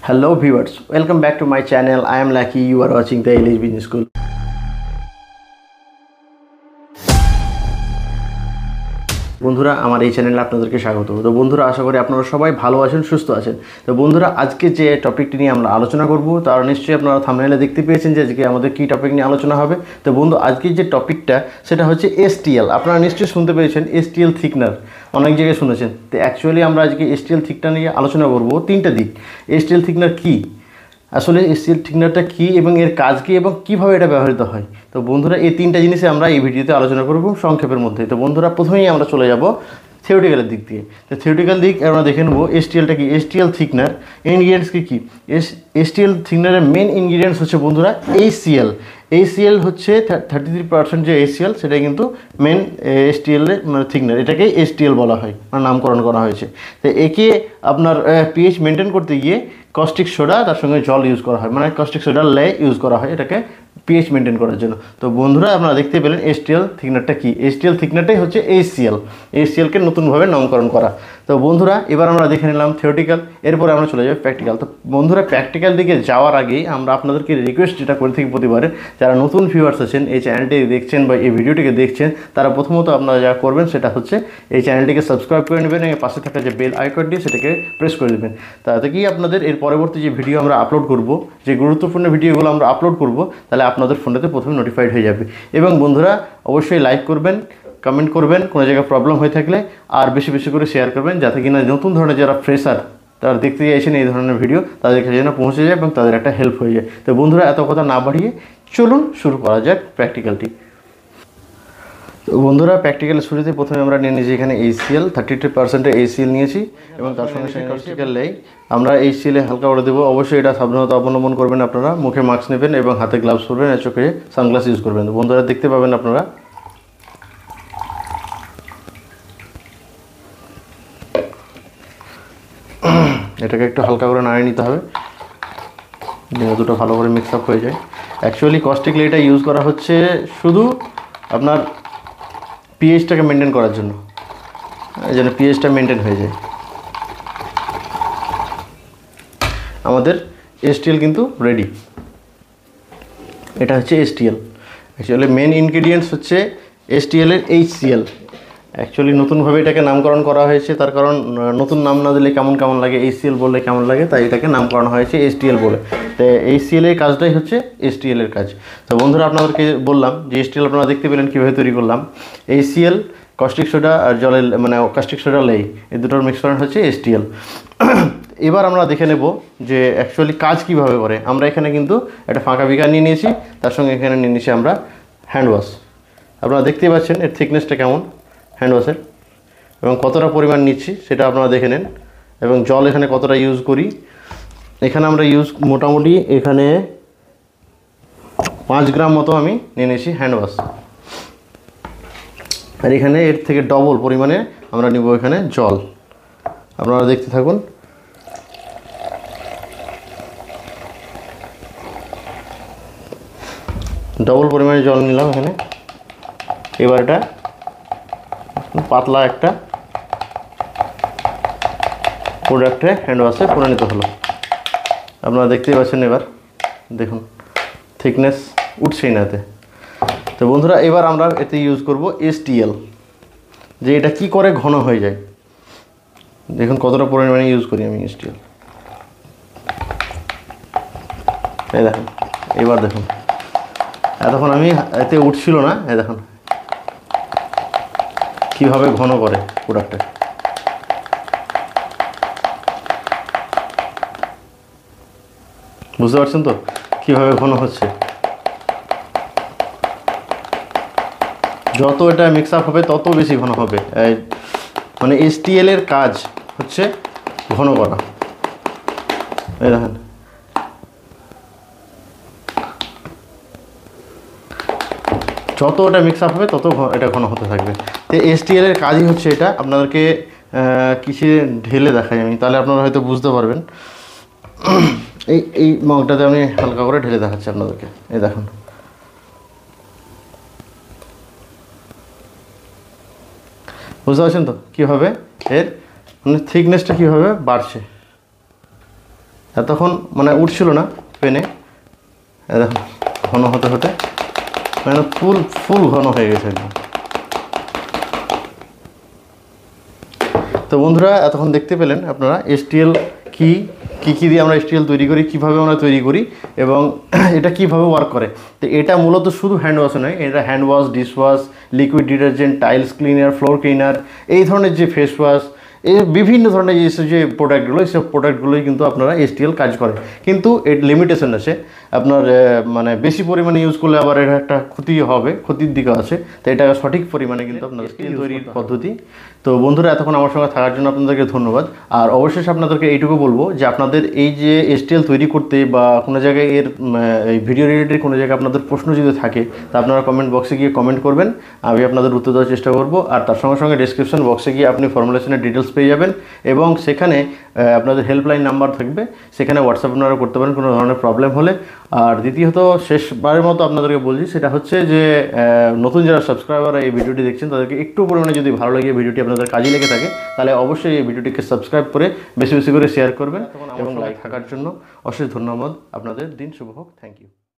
Hello viewers, welcome back to my channel. I am Lucky. You are watching the English Business School. বন্ধুরা আমার এই চ্যানেলে আপনাদেরকে স্বাগত। তো বন্ধুরা আশা করি আপনারা সবাই ভালো আছেন, সুস্থ আছেন। তো বন্ধুরা আজকে যে টপিকটি নিয়ে আমরা আলোচনা করব তার নিশ্চয়ই আপনারা থাম্বনেইলে দেখতে পেয়েছেন যে আজকে আমাদের কী টপিক নিয়ে আলোচনা হবে। তো বন্ধু আজকে যে টপিকটা সেটা হচ্ছে STL। আপনারা নিশ্চয়ই শুনতে পেয়েছেন STL থিকনার, অনেক জায়গায় শুনেছেন। তো অ্যাকচুয়ালি আমরা আজকে STL থিকনার নিয়ে আলোচনা করব তিনটা দিক। STL থিকনার কী, আসলে STL থিকনারটা কী এবং এর কাজ কী এবং কীভাবে এটা ব্যবহৃত হয়। তো বন্ধুরা এই তিনটা জিনিসে আমরা এই ভিডিওতে আলোচনা করব সংক্ষেপের মধ্যে। তো বন্ধুরা প্রথমেই আমরা চলে যাব থিওরিটিক্যালের দিক দিয়ে। তো থিওরিটিক্যাল দিক আমরা দেখে নেব STLটা কি, STL থিকনার ইনগ্রিডিয়েন্টস কী। STL থিকনারের মেন ইনগ্রিডিয়েন্টস হচ্ছে বন্ধুরা HCl হচ্ছে 33% যে HCl সেটা কিন্তু মেন STL মানে থিকনার, এটাকে STL বলা হয়, মানে নামকরণ করা হয়েছে। তো একে আপনার pH মেনটেন করতে গিয়ে কস্টিক সোডা তার সঙ্গে জল ইউজ করা হয়, মানে কস্টিক সোডার লে ইউজ করা হয় এটাকে pH মেনটেন করার জন্য। তো বন্ধুরা আপনারা দেখতে পেলেন STL থিকনারটা কি। STL থিকনারটাই হচ্ছে HClকে নতুনভাবে নামকরণ করা। তো বন্ধুরা এবার আমরা দেখে নিলাম থিওরিটিক্যাল, এরপরে আমরা চলে যাব প্র্যাকটিক্যাল। তো বন্ধুরা প্র্যাকটিক্যাল দিকে যাওয়ার আগেই আমরা আপনাদেরকে রিকোয়েস্ট যেটা করে থাকি প্রতিবারে, যারা নতুন ভিউয়ার্স আছেন এই চ্যানেলটি দেখছেন বা এই ভিডিওটিকে দেখছেন, তারা প্রথমত আপনারা যা করবেন সেটা হচ্ছে এই চ্যানেলটিকে সাবস্ক্রাইব করে নেবেন এবং পাশে থাকা যে বেল আইকনটি সেটাকে প্রেস করে দেবেন। তাতে কি আপনাদের এর পরবর্তী যে ভিডিও আমরা আপলোড করব, যে গুরুত্বপূর্ণ ভিডিওগুলো আমরা আপলোড করব, তাহলে আপনাদের ফোনেতে প্রথমে নোটিফাইড হয়ে যাবে। এবং বন্ধুরা অবশ্যই লাইক করবেন, কমেন্ট করবেন কোনো জায়গায় প্রবলেম হয়ে থাকলে, আর বেশি বেশি করে শেয়ার করবেন যাতে কিনা নতুন ধরনের যারা ফ্রেশার তারা দেখতে চাইছেন এই ধরনের ভিডিও তাদের কাছে যেন পৌঁছে যায় এবং তাদের একটা হেল্প হয়ে যায়। তো বন্ধুরা এত কথা না বাড়িয়ে চলুন শুরু করা যাক প্র্যাকটিক্যালটি। তো বন্ধুরা প্র্যাকটিক্যালের শুরুতে প্রথমে আমরা নিয়ে নিয়েছি এখানে HCl 33% HCl নিয়েছি এবং তার সঙ্গে সঙ্গে কস্টিক্যাল লেই আমরা HCl হালকা করে দেবো। অবশ্যই এটা সাবধানতা অবলম্বন করবেন, আপনারা মুখে মাস্ক নেবেন এবং হাতে গ্লাভস পরবেন আর চোখে সানগ্লাস ইউজ করবেন। বন্ধুরা দেখতে পাবেন আপনারা এটাকে একটু হালকা করে নাড়িয়ে নিতে হবে, দুটো ভালো করে মিক্স আপ হয়ে যায়। অ্যাকচুয়ালি কস্টিক লেটা ইউজ করা হচ্ছে শুধু আপনার pHটাকে মেনটেন করার জন্য, যেন pHটা মেনটেন হয়ে যায়। আমাদের STL কিন্তু রেডি। এটা হচ্ছে STL। অ্যাকচুয়ালি মেন ইনগ্রিডিয়েন্টস হচ্ছে STL এর HCl। অ্যাকচুয়ালি নতুনভাবে এটাকে নামকরণ করা হয়েছে, তার কারণ নতুন নাম না দিলে কেমন লাগে, HCl বললে কেমন লাগে, তাই এটাকে নামকরণ হয়েছে STL বলে। তো HCl এর কাজটাই হচ্ছে STL এর কাজ। তো বন্ধুরা আপনাদেরকে বললাম যে STL আপনারা দেখতে পেলেন কীভাবে তৈরি করলাম। HCl কস্টিক সোডা আর জলের মানে কস্টিক সোডা লেই, এই দুটোর মিশ্রণ হচ্ছে STL। এবার আমরা দেখে নেব যে অ্যাকচুয়ালি কাজ কীভাবে করে। আমরা এখানে কিন্তু একটা ফাঁকা বিকার নিয়ে নিয়েছি, তার সঙ্গে এখানে নিয়ে নিয়েছি আমরা হ্যান্ড ওয়াশ। আপনারা দেখতেই পাচ্ছেন এর থিকনেসটা কেমন হ্যান্ড ওয়াশের এবং কতটা পরিমাণ নিচ্ছি সেটা আপনারা দেখে নেন। এবং জল এখানে কতটা ইউজ করি, এখানে আমরা মোটামুটি এখানে 5 গ্রাম মতো আমি নিয়ে নিয়েছি হ্যান্ড ওয়াশ। আর এখানে এর থেকে ডবল পরিমাণে আমরা নিব এখানে জল। আপনারা দেখতে থাকুন। ডবল পরিমাণে জল নিলাম এখানে। এবার এটা পাতলা একটা প্রোডাক্টে হ্যান্ড ওয়াশে করে নিতে হলো। আপনারা দেখতেই পাচ্ছেন এবার দেখুন থিকনেস উঠছেই না এতে। তো বন্ধুরা এবার আমরা এতে ইউজ করব STL, যে এটা কি করে ঘন হয়ে যায়। দেখুন কতটা পরিমাণে ইউজ করি আমি STL। এই দেখুন এবার দেখুন এতক্ষণ আমি এতে উঠছিল না, এই দেখুন কীভাবে ঘন করে প্রোডাক্টটা। বুঝতে পারছেন তো কীভাবে ঘন হচ্ছে। যত এটা মিক্স আপ হবে তত বেশি ঘন হবে। মানে STL এর কাজ হচ্ছে ঘন করা। এই দেখেন যত এটা মিক্স আপ হবে তত এটা ঘন হতে থাকবে। তো STL এর কাজই হচ্ছে এটা। আপনাদেরকে কিছু ঢেলে দেখাই আমি, তাহলে আপনারা হয়তো বুঝতে পারবেন। এই মগটাতে আমি হালকা করে ঢেলে দেখাচ্ছি আপনাদেরকে। এই দেখুন বুঝতে পারছেন তো কীভাবে এর মানে থিকনেসটা কীভাবে বাড়ছে। এতক্ষণ মানে উঠছিল না পেনে, দেখুন ঘন হতে হতে মানে ফুল ঘন হয়ে গেছে একদম। তো বন্ধুরা এতক্ষণ দেখতে পেলেন আপনারা STL কী দিয়ে আমরা STL তৈরি করি, কীভাবে আমরা তৈরি করি এবং এটা কীভাবে ওয়ার্ক করে। তো এটা মূলত শুধু হ্যান্ড ওয়াশে নয়, এটা hand wash, dishwash, liquid detergent, tiles cleaner, floor cleaner, এই ধরনের যে ফেস ওয়াশ, এই বিভিন্ন ধরনের যে প্রোডাক্টগুলো, এইসব প্রোডাক্টগুলোই কিন্তু আপনারা STL কাজ করে। কিন্তু এর লিমিটেশন আছে, আপনার মানে বেশি পরিমাণে ইউজ করলে আবার এটা একটা ক্ষতির দিকে আছে। তো এটা সঠিক পরিমাণে কিন্তু আপনার STL তৈরির পদ্ধতি। তো বন্ধুরা এতক্ষণ আমার সঙ্গে থাকার জন্য আপনাদেরকে ধন্যবাদ। আর অবশ্যই আপনাদেরকে এইটুকু বলবো যে আপনাদের এই যে STL তৈরি করতে বা কোনো জায়গায় এর এই ভিডিও রিলেটেড কোনো জায়গায় আপনাদের প্রশ্ন যদি থাকে তা আপনারা কমেন্ট বক্সে গিয়ে কমেন্ট করবেন, আমি আপনাদের উত্তর দেওয়ার চেষ্টা করব। আর তার সঙ্গে সঙ্গে ডেসক্রিপশন বক্সে গিয়ে আপনি ফর্মুলেশনের ডিটেলস পেয়ে যাবেন এবং সেখানে আপনাদের হেল্পলাইন নাম্বার থাকবে, সেখানে হোয়াটসঅ্যাপ আপনারা করতে পারেন কোনো ধরনের প্রবলেম হলে। আর দ্বিতীয়ত শেষবারের মতো আপনাদেরকে বলছি, সেটা হচ্ছে যে নতুন যারা সাবস্ক্রাইবার এই ভিডিওটি দেখছেন তাদেরকে একটু পরিমাণে যদি ভালো লাগে, ভিডিওটি আপনাদের কাজে লেগে থাকে, তাহলে অবশ্যই এই ভিডিওটিকে সাবস্ক্রাইব করে বেশি বেশি করে শেয়ার করবেন এবং লাইক থাকার জন্য অশেষ ধন্যবাদ। আপনাদের দিন শুভ হোক। Thank you.